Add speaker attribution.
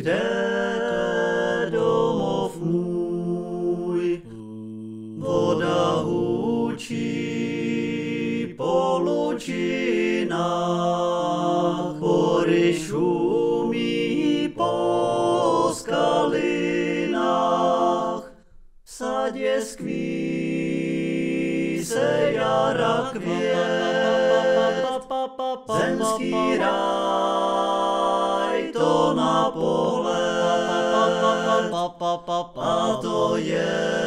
Speaker 1: kde domov můj. Voda hučí po lučinách, hory šumí po skalinách. V sadě skví se jara květ, zemský ráj to na pohled, a to je